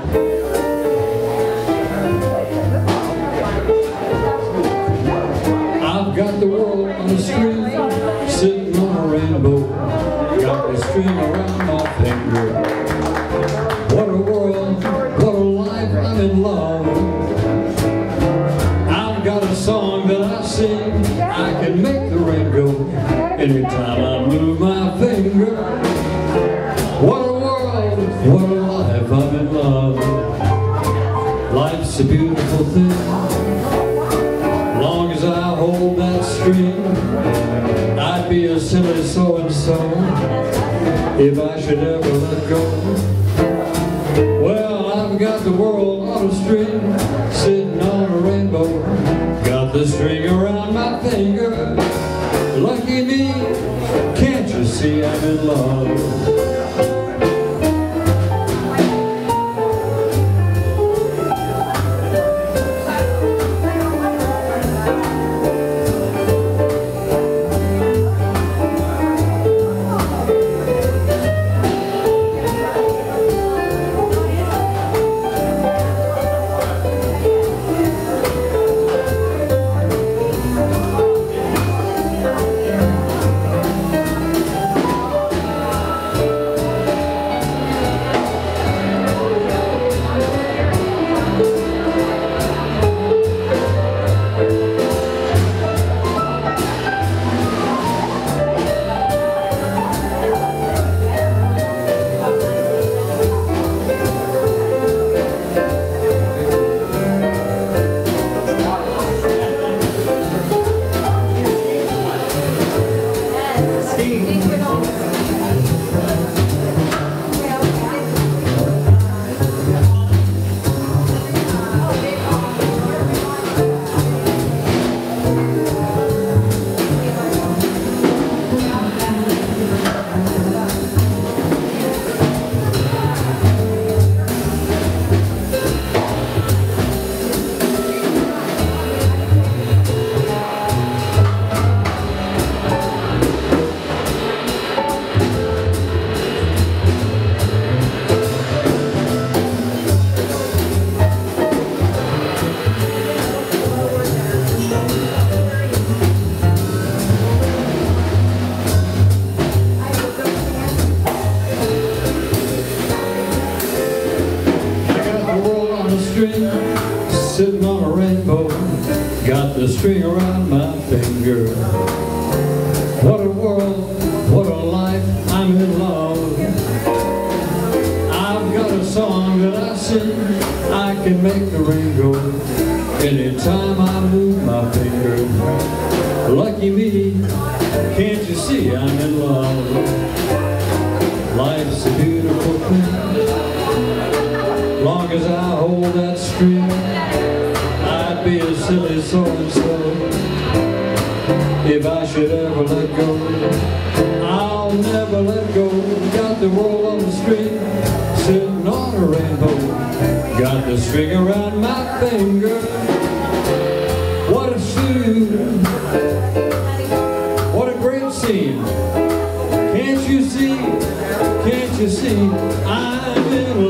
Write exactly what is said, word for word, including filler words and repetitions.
I've got the world on a string, sitting on a rainbow, got the string around my finger. What a world, what a life, I'm in love. I've got a song that I sing, I can make the rain go anytime I move my finger. What a world, what a life, I'm in love. Life's a beautiful thing, long as I hold that string. I'd be a silly so-and-so if I should ever let go. Well, I've got the world on a string, sitting on a rainbow, got the string around my finger. Lucky me, can't you see I'm in love? Sitting on a rainbow, got the string around my finger. What a world, what a life, I'm in love. I've got a song that I sing, I can make the rain go anytime I move my finger. Lucky me, can't you see I'm in love? Life's a beautiful thing, long as I hold that string. I'd be a silly so-and-so if I should ever let go. I'll never let go. Got the world on the string, sitting on a rainbow, got the string around my finger. What a tune, what a great scene. Can't you see, can't you see I'm in love?